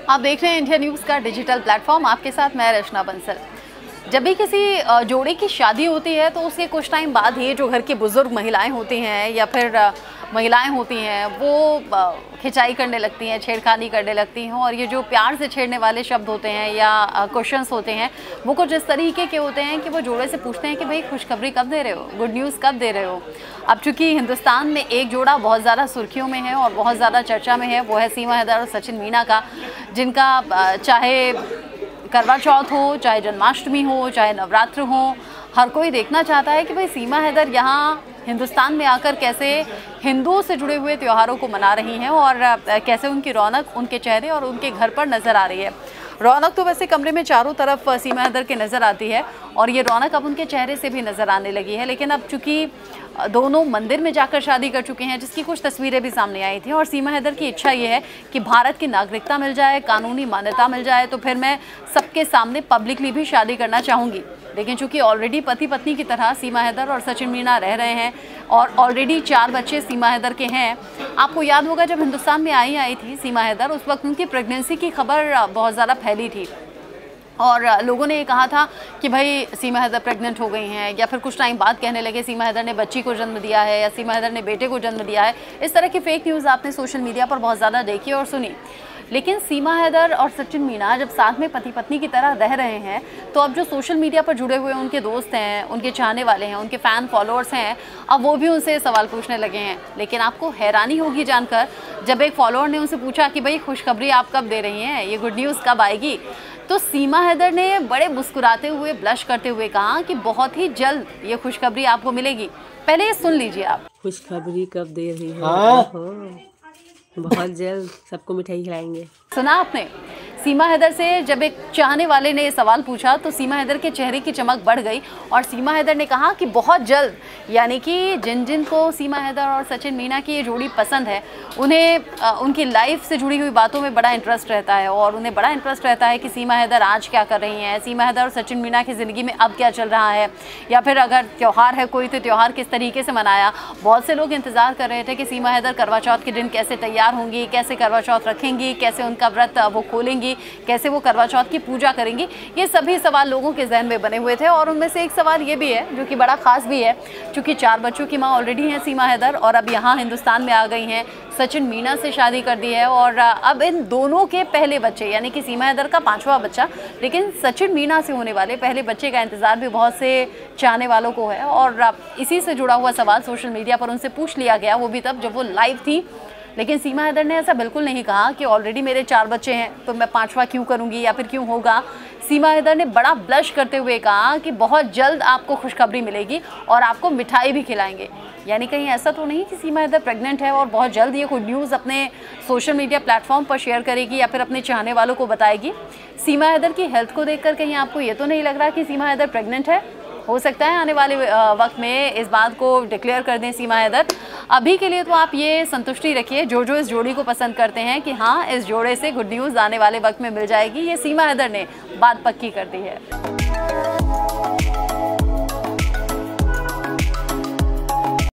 आप देख रहे हैं इंडिया न्यूज़ का डिजिटल प्लेटफॉर्म। आपके साथ मैं रचना बंसल। जब भी किसी जोड़े की शादी होती है तो उसके कुछ टाइम बाद ही जो घर की बुजुर्ग महिलाएं होती हैं या फिर महिलाएं होती हैं वो खिंचाई करने लगती हैं, छेड़खानी करने लगती हैं। और ये जो प्यार से छेड़ने वाले शब्द होते हैं या क्वेश्चंस होते हैं वो कुछ इस तरीके के होते हैं कि वो जोड़े से पूछते हैं कि भाई खुशखबरी कब दे रहे हो, गुड न्यूज़ कब दे रहे हो। अब चूंकि हिंदुस्तान में एक जोड़ा बहुत ज़्यादा सुर्खियों में है और बहुत ज़्यादा चर्चा में है, वो है सीमा हैदर और सचिन मीना का, जिनका चाहे करवा चौथ हो, चाहे जन्माष्टमी हो, चाहे नवरात्र हो, हर कोई देखना चाहता है कि भाई सीमा हैदर यहाँ हिंदुस्तान में आकर कैसे हिंदुओं से जुड़े हुए त्योहारों को मना रही हैं और कैसे उनकी रौनक उनके चेहरे और उनके घर पर नज़र आ रही है। रौनक तो वैसे कमरे में चारों तरफ सीमा हैदर के नज़र आती है और ये रौनक अब उनके चेहरे से भी नज़र आने लगी है। लेकिन अब चूँकि दोनों मंदिर में जाकर शादी कर चुके हैं, जिसकी कुछ तस्वीरें भी सामने आई थी, और सीमा हैदर की इच्छा ये है कि भारत की नागरिकता मिल जाए, कानूनी मान्यता मिल जाए तो फिर मैं सबके सामने पब्लिकली भी शादी करना चाहूँगी। लेकिन चूंकि ऑलरेडी पति पत्नी की तरह सीमा हैदर और सचिन मीना रह रहे हैं और ऑलरेडी 4 बच्चे सीमा हैदर के हैं। आपको याद होगा जब हिंदुस्तान में आई थी सीमा हैदर, उस वक्त उनकी प्रेगनेंसी की खबर बहुत ज़्यादा फैली थी और लोगों ने ये कहा था कि भाई सीमा हैदर प्रेग्नेंट हो गई हैं, या फिर कुछ टाइम बाद कहने लगे सीमा हैदर ने बच्ची को जन्म दिया है या सीमा हैदर ने बेटे को जन्म दिया है। इस तरह की फेक न्यूज़ आपने सोशल मीडिया पर बहुत ज़्यादा देखी और सुनी। लेकिन सीमा हैदर और सचिन मीना जब साथ में पति पत्नी की तरह रह रहे हैं तो अब जो सोशल मीडिया पर जुड़े हुए उनके दोस्त हैं, उनके चाहने वाले हैं, उनके फ़ैन फॉलोअर्स हैं, अब वो भी उनसे सवाल पूछने लगे हैं। लेकिन आपको हैरानी होगी जानकर जब एक फॉलोअर ने उनसे पूछा कि भाई खुशखबरी आप कब दे रही हैं, ये गुड न्यूज़ कब आएगी, तो सीमा हैदर ने बड़े मुस्कुराते हुए, ब्लश करते हुए कहा कि बहुत ही जल्द ये खुशखबरी आपको मिलेगी। पहले ये सुन लीजिए आप। खुशखबरी कब दे रही हो? बहुत जल्द सबको मिठाई खिलाएंगे। सुना आपने? सीमा हैदर से जब एक चाहने वाले ने सवाल पूछा तो सीमा हैदर के चेहरे की चमक बढ़ गई और सीमा हैदर ने कहा कि बहुत जल्द, यानी कि जिन जिन को सीमा हैदर और सचिन मीना की ये जोड़ी पसंद है उन्हें उनकी लाइफ से जुड़ी हुई बातों में बड़ा इंटरेस्ट रहता है और उन्हें बड़ा इंटरेस्ट रहता है कि सीमा हैदर आज क्या कर रही हैं, सीमा हैदर और सचिन मीना की ज़िंदगी में अब क्या चल रहा है, या फिर अगर त्यौहार है कोई तो त्यौहार किस तरीके से मनाया। बहुत से लोग इंतज़ार कर रहे थे कि सीमा हैदर करवा चौथ के दिन कैसे तैयार होंगी, कैसे करवा चौथ रखेंगी, कैसे उनका व्रत वो खोलेंगी, कैसे वो करवा चौथ की पूजा करेंगी। ये सभी सवाल लोगों के जहन में बने हुए थे और उनमें से एक सवाल ये भी है जो कि बड़ा ख़ास भी है, क्योंकि 4 बच्चों की माँ ऑलरेडी हैं सीमा हैदर और अब यहाँ हिंदुस्तान में आ गई हैं, सचिन मीना से शादी कर दी है और अब इन दोनों के पहले बच्चे, यानी कि सीमा हैदर का 5वां बच्चा, लेकिन सचिन मीना से होने वाले पहले बच्चे का इंतज़ार भी बहुत से चाहने वालों को है। और इसी से जुड़ा हुआ सवाल सोशल मीडिया पर उनसे पूछ लिया गया, वो भी तब जब वो लाइव थी। लेकिन सीमा हैदर ने ऐसा बिल्कुल नहीं कहा कि ऑलरेडी मेरे 4 बच्चे हैं तो मैं 5वां क्यों करूंगी या फिर क्यों होगा। सीमा हैदर ने बड़ा ब्लश करते हुए कहा कि बहुत जल्द आपको खुशखबरी मिलेगी और आपको मिठाई भी खिलाएंगे। यानी कहीं ऐसा तो नहीं कि सीमा हैदर प्रेग्नेंट है और बहुत जल्द ये कोई न्यूज़ अपने सोशल मीडिया प्लेटफॉर्म पर शेयर करेगी या फिर अपने चाहने वालों को बताएगी। सीमा हैदर की हेल्थ को देखकर कहीं आपको ये तो नहीं लग रहा कि सीमा हैदर प्रेग्नेंट है? हो सकता है आने वाले वक्त में इस बात को डिक्लेयर कर दें सीमा हैदर। अभी के लिए तो आप ये संतुष्टि रखिए जो इस जोड़ी को पसंद करते हैं कि हाँ, इस जोड़े से गुड न्यूज़ आने वाले वक्त में मिल जाएगी। ये सीमा हैदर ने बात पक्की कर दी है।